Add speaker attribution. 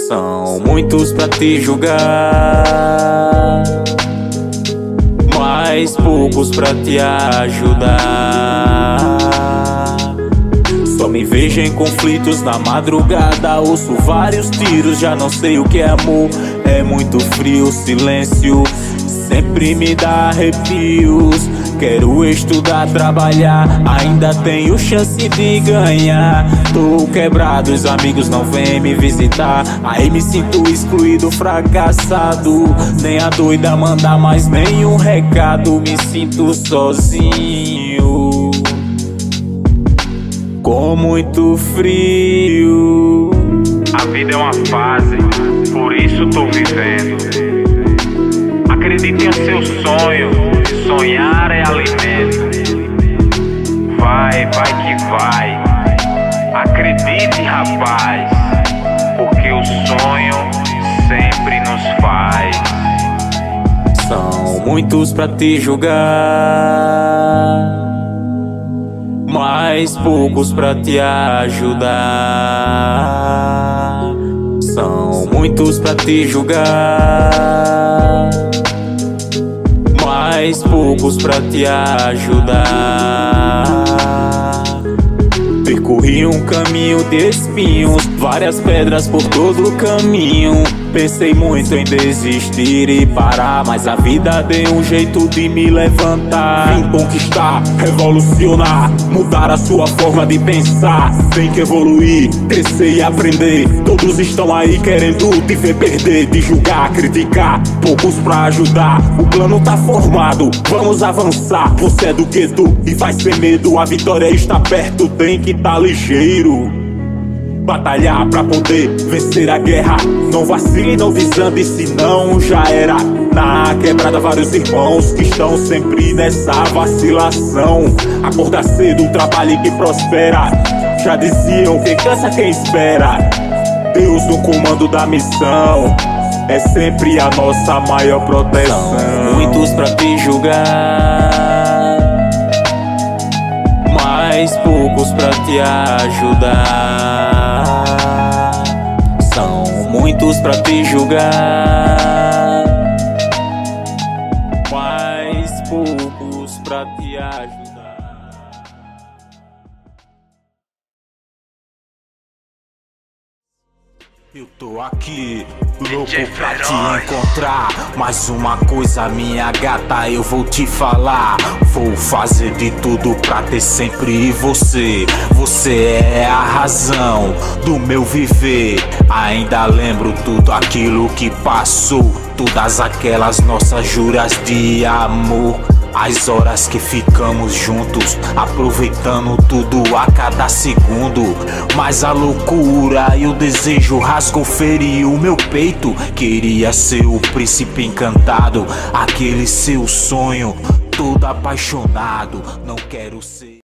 Speaker 1: São muitos pra te julgar, mas poucos pra te ajudar. Só me vejo em conflitos na madrugada, ouço vários tiros, já não sei o que é amor. É muito frio, silêncio sempre me dá arrepios. Quero estudar, trabalhar, ainda tenho chance de ganhar. Tô quebrado, os amigos não vêm me visitar, aí me sinto excluído, fracassado. Nem a doida manda mais nenhum recado, me sinto sozinho, com muito frio.
Speaker 2: A vida é uma fase, por isso tô vivendo. Acredite em seu sonho, sonhar é alimento. Vai, vai que vai. Acredite, rapaz, porque o sonho sempre nos faz.
Speaker 1: São muitos pra te julgar, mas poucos pra te ajudar. São muitos pra te julgar, mas poucos pra te ajudar. Percorri um caminho de espinhos, várias pedras por todo o caminho. Pensei muito em desistir e parar, mas a vida deu um jeito de me levantar. Vim conquistar, revolucionar, mudar a sua forma de pensar. Tem que evoluir, crescer e aprender. Todos estão aí querendo te ver perder, de julgar, criticar, poucos pra ajudar. O plano tá formado, vamos avançar. Você é do gueto e vai sem medo, a vitória está perto, tem que tá ligeiro. Batalhar pra poder vencer a guerra. Não vacile, não desande, senão já era. Na quebrada vários irmãos que estão sempre nessa vacilação. Acorda cedo, trabalhe que prospera. Já diziam, quem cansa, quem espera. Deus no comando da missão é sempre a nossa maior proteção. São muitos pra te julgar, mas poucos pra te ajudar. São muitos pra te julgar, mas poucos pra te ajudar. Eu tô aqui, louco pra te encontrar. Mais uma coisa, minha gata, eu vou te falar. Vou fazer de tudo pra ter sempre você. Você é a razão do meu viver. Ainda lembro tudo aquilo que passou, todas aquelas nossas juras de amor. As horas que ficamos juntos, aproveitando tudo a cada segundo. Mas a loucura e o desejo rasgou, feriu o meu peito. Queria ser o príncipe encantado, aquele seu sonho, todo apaixonado. Não quero ser